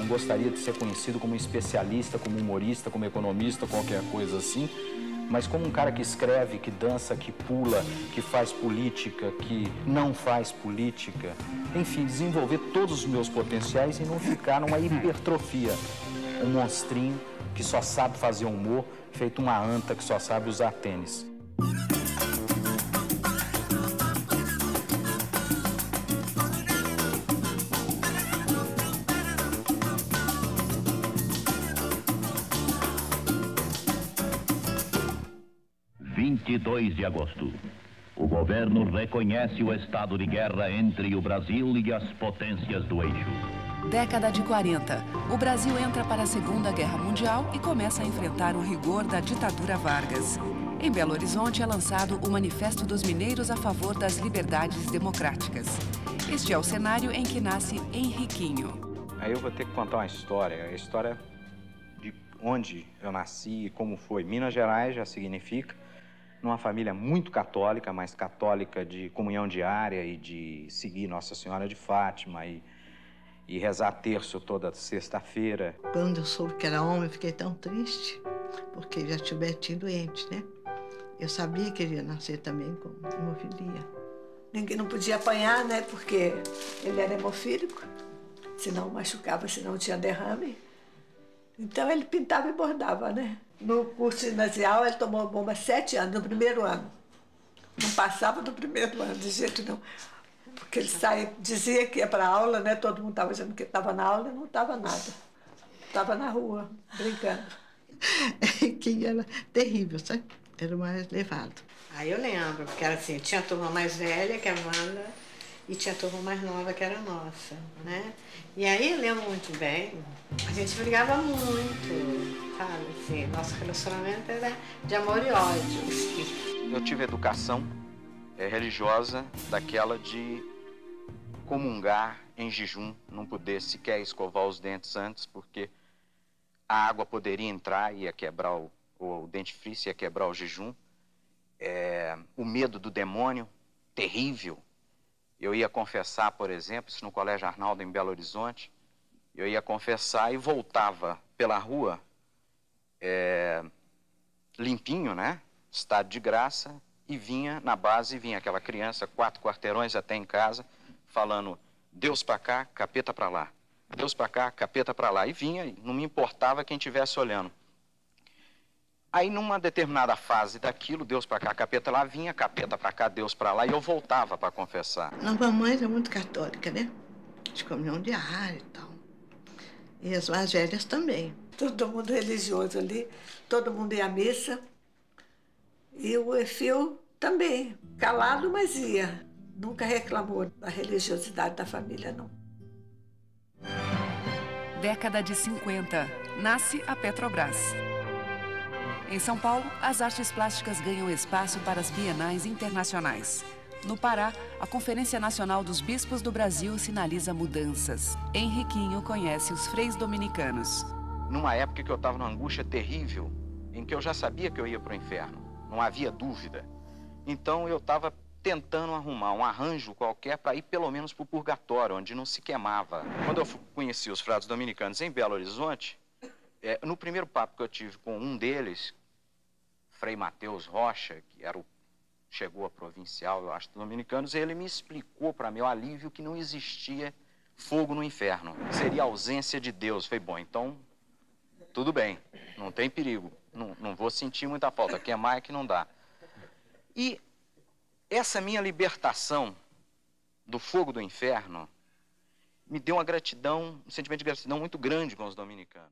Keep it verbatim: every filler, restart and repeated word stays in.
gostaria de ser conhecido como especialista, como humorista, como economista, qualquer coisa assim, mas como um cara que escreve, que dança, que pula, que faz política, que não faz política. Enfim, desenvolver todos os meus potenciais e não ficar numa hipertrofia. Um monstrinho que só sabe fazer humor, feito uma anta que só sabe usar tênis. vinte e dois de agosto. O governo reconhece o estado de guerra entre o Brasil e as potências do eixo. Década de quarenta. O Brasil entra para a Segunda Guerra Mundial e começa a enfrentar o rigor da ditadura Vargas. Em Belo Horizonte é lançado o Manifesto dos Mineiros a favor das liberdades democráticas. Este é o cenário em que nasce Henriquinho. Aí eu vou ter que contar uma história, a história de onde eu nasci e como foi. Minas Gerais já significa numa família muito católica, mas católica de comunhão diária e de seguir Nossa Senhora de Fátima e, e rezar terço toda sexta-feira. Quando eu soube que era homem, eu fiquei tão triste, porque já tinha o Betinho doente, né? Eu sabia que ele ia nascer também com hemofilia. Ninguém não podia apanhar, né? Porque ele era hemofílico, senão machucava, senão tinha derrame. Então ele pintava e bordava, né? No curso ginasial ele tomou bomba sete anos, no primeiro ano. Não passava do primeiro ano, de jeito nenhum. Porque ele saía, dizia que ia para a aula, né? Todo mundo estava dizendo que estava na aula e não estava nada. Estava na rua, brincando. Que era terrível, sabe? Era o mais levado. Aí eu lembro, porque era assim, tinha a turma mais velha, que é a Wanda, e tinha a turma mais nova, que era a nossa, né? E aí eu lembro muito bem, a gente brigava muito, sabe? Assim, nosso relacionamento era de amor e ódio. Eu tive educação é, religiosa daquela de comungar em jejum, não poder sequer escovar os dentes antes, porque a água poderia entrar e ia quebrar o, o dentifrício, ia quebrar o jejum. É, o medo do demônio, terrível. Eu ia confessar, por exemplo, isso no Colégio Arnaldo, em Belo Horizonte, eu ia confessar e voltava pela rua, é, limpinho, né? Estado de graça, e vinha na base, vinha aquela criança, quatro quarteirões até em casa, falando, Deus pra cá, capeta pra lá. Deus pra cá, capeta pra lá. E vinha, não me importava quem estivesse olhando. Aí, numa determinada fase daquilo, Deus pra cá, capeta lá, vinha, capeta pra cá, Deus pra lá, e eu voltava pra confessar. A mamãe era muito católica, né? De comunhão diária e tal. E as mais velhas também. Todo mundo religioso ali, todo mundo ia à missa. E o Efil também, calado, mas ia. Nunca reclamou da religiosidade da família, não. Década de cinquenta. Nasce a Petrobras. Em São Paulo, as artes plásticas ganham espaço para as bienais internacionais. No Pará, a Conferência Nacional dos Bispos do Brasil sinaliza mudanças. Henriquinho conhece os freis dominicanos. Numa época que eu estava numa angústia terrível, em que eu já sabia que eu ia para o inferno, não havia dúvida. Então eu estava tentando arrumar um arranjo qualquer para ir pelo menos para o purgatório, onde não se queimava. Quando eu conheci os frades dominicanos em Belo Horizonte, é, no primeiro papo que eu tive com um deles, Frei Mateus Rocha, que era o, chegou a provincial, eu acho, dos dominicanos, ele me explicou para mim o alívio que não existia fogo no inferno. Seria a ausência de Deus. Falei, bom, então, tudo bem, não tem perigo, não, não vou sentir muita falta, queimar é que não dá. E essa minha libertação do fogo do inferno me deu uma gratidão, um sentimento de gratidão muito grande com os dominicanos.